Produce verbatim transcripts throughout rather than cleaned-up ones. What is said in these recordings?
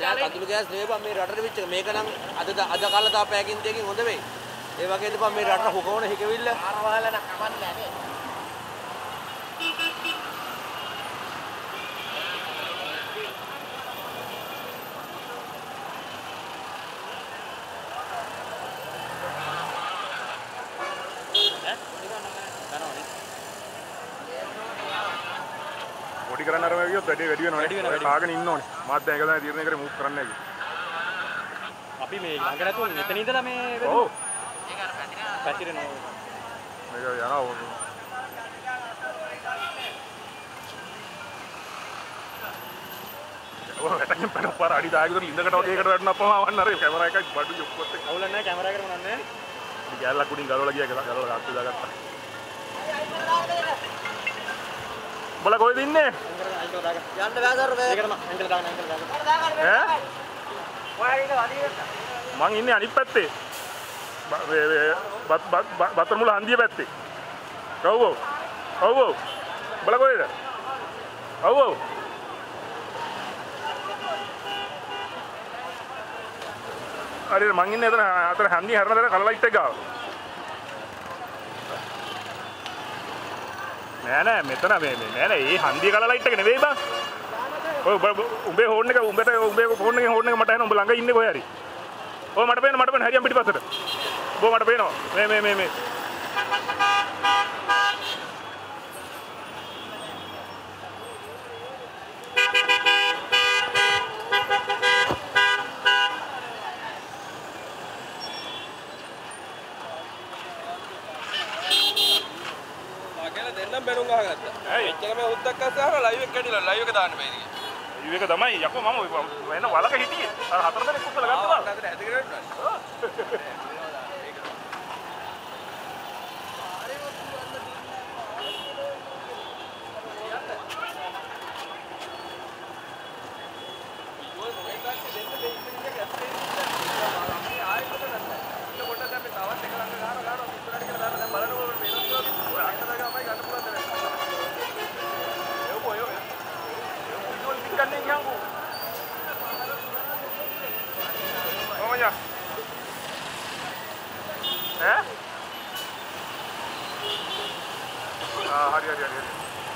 කඳුළු ගෑස් නෙවෙයි බං මේ රටට වෙච්ච එක. මේක නම් අද අද කාලා තා පැකින් දෙකකින් හොඳ වෙයි. ඒ වගේද බං මේ රටට හොකවන හිකවිල්ල. ආරවහල නම් කමන්නේ නැහැ නේ. පොඩි කරන්න අරම ගියොත් වැඩි වැඩි වෙනවා. කාගෙන ඉන්න ඕනේ. මාත් දැන් එක තමයි තීරණය කරේ මූව් කරන්න නැහැ. අපි මේ ළඟ නැතුව මෙතන ඉඳලා මේ ඔව්. ඒක අර පැතිරෙනවා. පැතිරෙනවා. මේක යනවා ඕන. ඔව් වැටෙන්න පන පාර අඩි දහයක විතර ඉඳකට වගේ එකට වැටෙන අපම වන්න අර කැමරා එකයි බඩු ඔක්කොත් එක්ක. අවුලක් නැහැ කැමරා එකට මොනක් නැහැ. ඉතින් ගෑල්ලක් උඩින් ගලවලා ගියා ගලවලා ගත්තා දාගත්තා. බල කොහෙද ඉන්නේ? යන්න බෑසර් මේ. ඒකට මම ඇන්කල් දාගන්න ඇන්කල් දාගන්න. ඈ? ඔයා ඉන්න වදියට. මං ඉන්නේ අනිත් පැත්තේ. බත් බත් බතර මුල හන්දිය පැත්තේ. ඔව් ඔව්. ඔව් ඔව්. බල කොහෙද? ඔව් ඔව්. අර මං ඉන්නේ අතන අතන හන්දිය හරන දර කල ලයිට් එක ගාව. නෑ නෑ මෙතන මේ මේ නෑ නෑ ඒ හන්දිය කල ලයිට් එක නෙවෙයි බං. ඔය උඹේ හෝන් එක උඹට උඹේ ෆෝන් එකේ හෝන් එක මට එන උඹ ළඟ ඉන්නේ කොහේ හරි. ඔය මට පේනවා මට පේනවා හරියම් පිටිපස්සට. බෝ මට පේනවා. මේ මේ මේ මේ. ආකල දෙන්නම් බැලුම් ගහගත්තා. ඇයි? එච්චර මේ හුද්දක් අස්සේ ආවලා ලයිව් එක කැඩිලා ලයිව් එක දාන්න බෑ ඉතින්. ලයිව් එක තමයි යකෝ මම වෙන වලක හිටියේ. අර හතර දෙනෙක් කුස්සලා ගත්තා. ආ අතට ඇදගෙන ඉන්නවා. Eh? Ah, hari hari hari.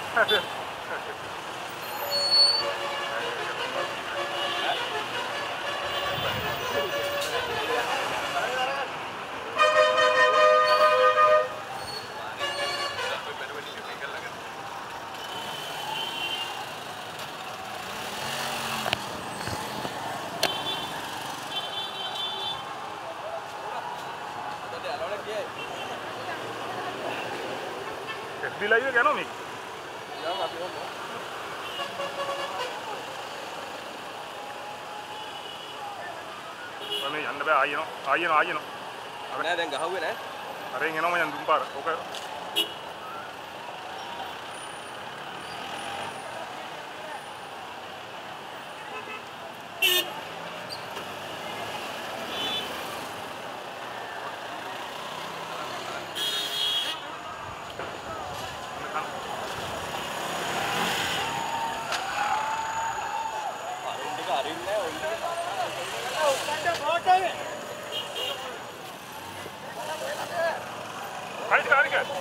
F B live එක යනවා මේක. යන්න අපි හොමු. මම යන්න බෑ ආයෙනවා ආයෙනවා ආයෙනවා. නෑ දැන් ගහුවේ නෑ. අරෙන් එනවා මම යන් දුම් පාර. ඕක Hadi hadi gel.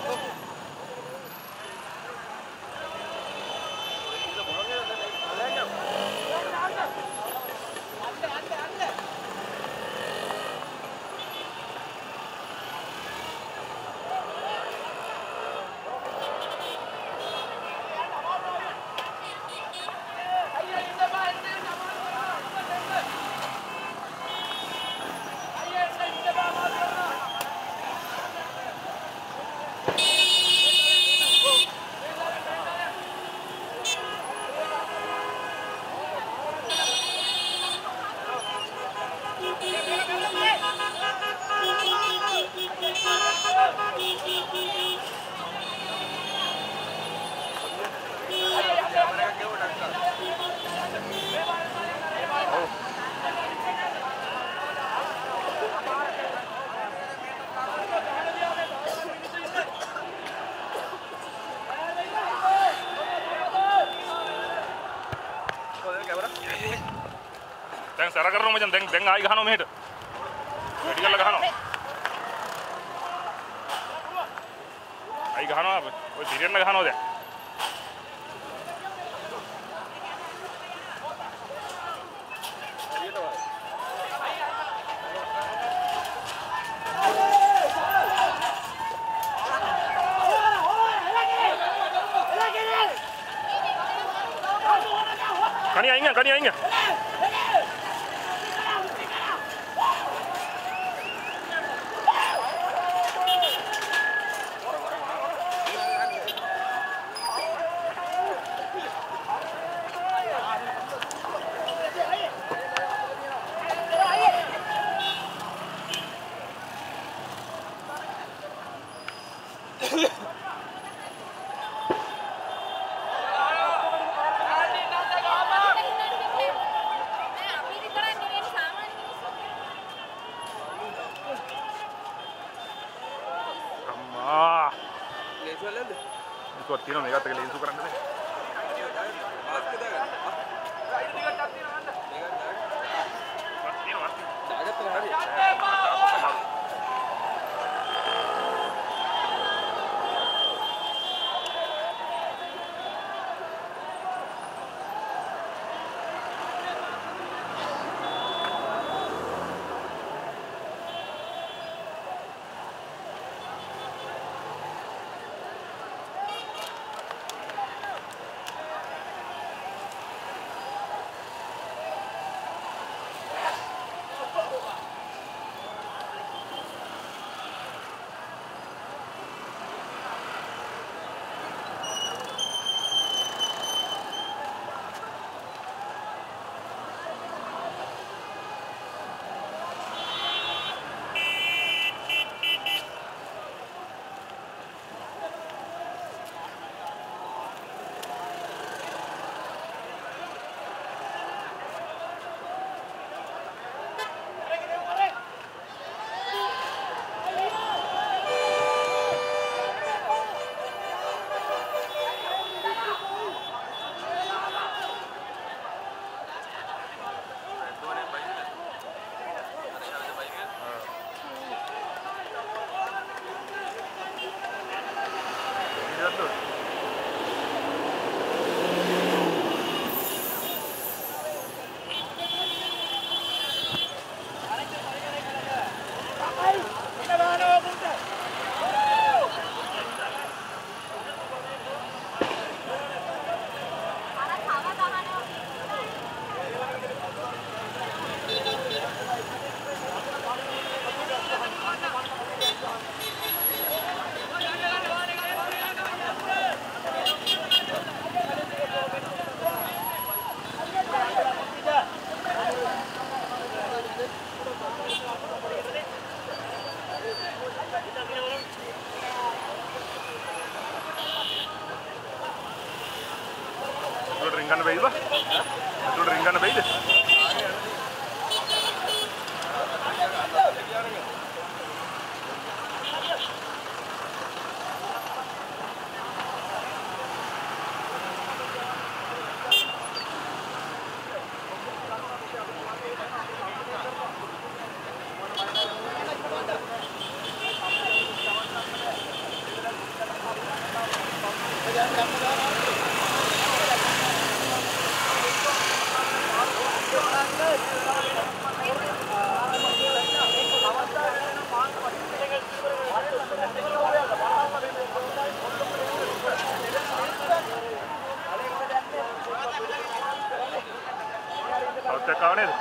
දැන් සර කරනවා මචං දැන් දැන් ආයි ගහනවා මෙහෙට. වැඩි කරලා ගහනවා. ආයි ගහනවා ඔය පිරියන්න ගහනවා දැන්. Kani aing, kani aing. Ikut tino mereka tegak lensu kerana ni. Ringkan bayi bah, itu ringkan bayi deh. Kawan itu.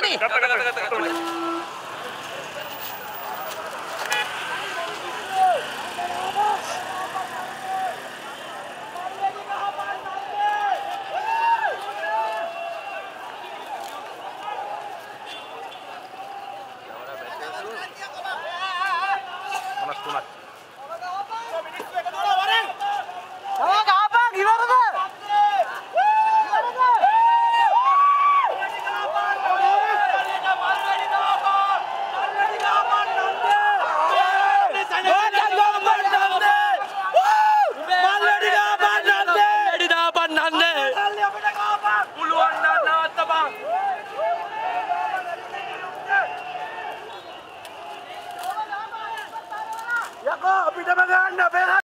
පොඩි. ගත්තා ගත්තා